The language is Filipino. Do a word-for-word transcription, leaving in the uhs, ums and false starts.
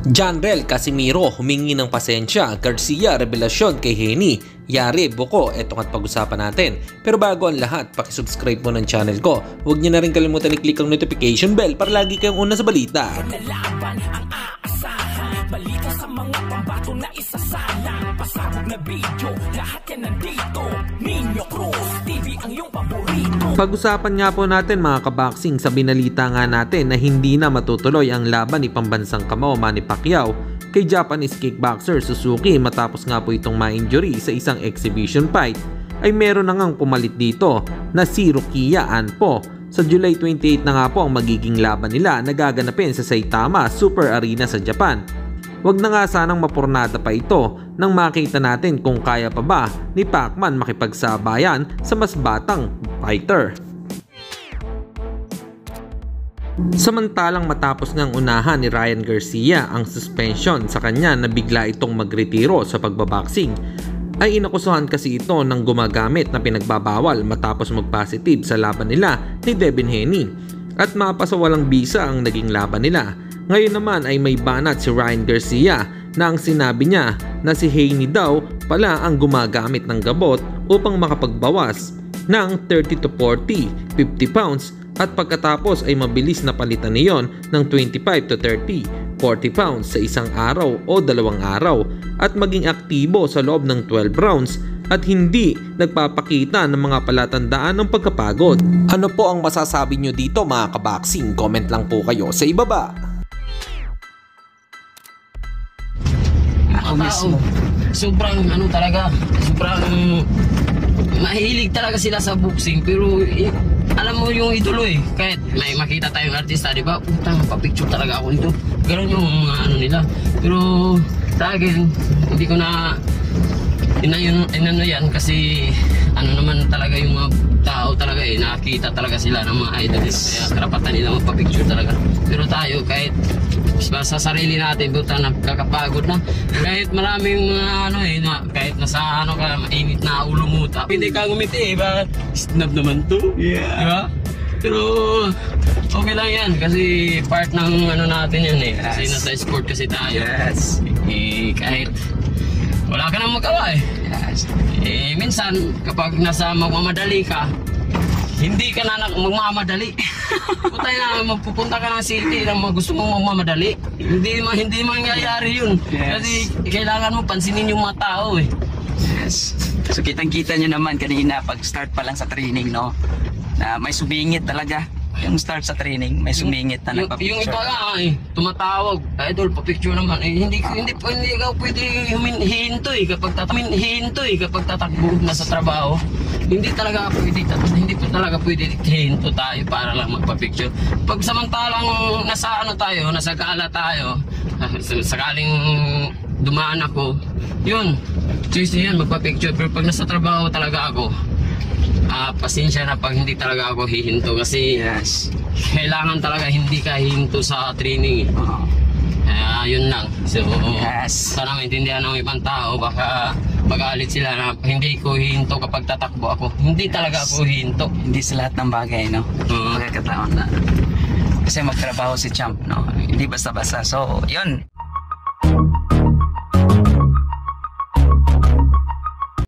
Janrel Casimiro humingi ng pasensya, Garcia revelasyon kay Henny, Yari Buko, etong at pag-usapan natin. Pero bago ang lahat, pakisubscribe mo ng channel ko. Huwag niyo na rin kalimutan i-click ang notification bell para lagi kayong una sa balita. Nalaban ang aasahan, balita sa mga pambato na isasala, pasabog na video, lahat yan nandito. Nino Cruz T V ang iyong paborito. Pag-usapan nga po natin mga kaboxing sa binalita nga natin na hindi na matutuloy ang laban ni pambansang kamao Manny Pacquiao kay Japanese kickboxer Suzuki matapos nga po itong ma-injury sa isang exhibition fight, ay meron na ngang pumalit dito na si Rukiya Anpo. Sa July twenty-eight na nga po ang magiging laban nila na gaganapin sa Saitama Super Arena sa Japan. Wag na nga sanang mapurnada pa ito nang makita natin kung kaya pa ba ni Pacman makipagsabayan sa mas batang fighter. Samantalang matapos ngang unahan ni Ryan Garcia ang suspension sa kanya na bigla itong magretiro sa pagbaboxing, ay inakusahan kasi ito ng gumagamit na pinagbabawal matapos mag-positive sa laban nila ni Devin Haney at mapasawalang bisa ang naging laban nila. Ngayon naman ay may banat si Ryan Garcia na ang sinabi niya na si Haney daw pala ang gumagamit ng gabot upang makapagbawas ng thirty to forty, fifty pounds at pagkatapos ay mabilis na palitan niyon ng twenty-five to thirty, forty pounds sa isang araw o dalawang araw at maging aktibo sa loob ng twelve rounds at hindi nagpapakita ng mga palatandaan ng pagkapagod. Ano po ang masasabi nyo dito mga kaboxing? Comment lang po kayo sa ibaba. Ako mismo, sobrang ano talaga, sobrang mahilig talaga sila sa boxing, pero eh, alam mo yung idolo eh, kahit may makita tayong artista, di ba? Putang, pa-picture talaga ako nito. Ganun yung mga ano nila. Pero sa akin, hindi ko na inayon, inano yan kasi ano naman talaga yung mga tao talaga eh, nakita talaga sila ng mga idols. Kaya karapatan nila magpa-picture talaga. Pero tayo, kahit sa sarili natin, buta nagkakapagod na. Kahit maraming mga ano eh, na, kahit nasa ano ka, mainit na ulo mo, hindi ka ngumiti eh, bakit? Snap naman to, yeah. Diba? Pero okay lang yan kasi part ng ano natin yan eh, yes. Kasi nasa sport kasi tayo. Yes. Eh, kahit wala ka nang magawa eh. Yes. Eh, minsan kapag nasa magmamadali ka, hindi ka na magmamadali. Putay na, magpupunta ka ng city na gusto mong magmamadali. Hindi hindi mangyayari yun. Yes. Kasi kailangan mo pansinin yung mga tao eh. Yes. So kitang-kita nyo naman kanina pag start pa lang sa training, no? Na may sumingit talaga. Yung start sa training, may sumingit na yung, nagpa-picture. yung iba nga eh, tumatawag, idol, pa-picture naman. Eh, hindi, hindi, hindi ikaw pwede hihinto eh kapag tatakbo, hihinto eh kapag tatakbo na sa trabaho. Hindi talaga pwede, hindi po talaga pwede hihinto tayo para lang magpa-picture. Pag samantalang nasa ano tayo, nasa gala tayo, sakaling dumaan ako, yun, choice niyan magpa-picture. Pero pag nasa trabaho talaga ako, Uh, pasensya na pag hindi talaga ako hihinto kasi yes, kailangan talaga hindi ka hihinto sa training. Uh, yun lang. So, yes, sana maintindihan ng ibang tao, baka magalit sila na hindi ko hihinto kapag tatakbo ako. Hindi talaga yes, ako hihinto. Hindi sa lahat ng bagay, no? Uh, Pagkakataon na. Kasi magtrabaho si Champ, no? Hindi basta-basta. So, yun.